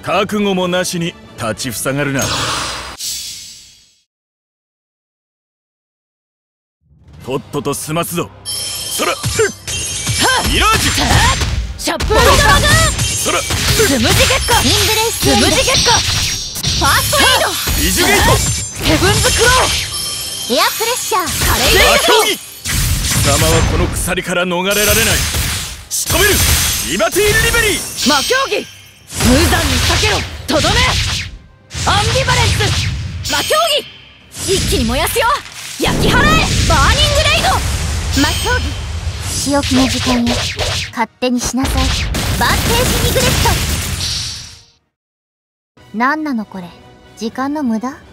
覚悟もなしに立ちふさがるな。とっとと済ますぞ。そらミラージュシャップルドラグそらスムジゲッカインブレイススムジゲッカファーストエイドビジュゲートヘブンズクローエアプレッシャーカレー魔競技。貴様はこの鎖から逃れられない。仕留めるリバティリベリー。 魔競技無残に避けろとどめアンビバレンス魔競技一気に燃やすよ焼き払えバーニングレイド魔競技仕置きの時間よ勝手にしなさいバンテージニグレットなんなのこれ時間の無駄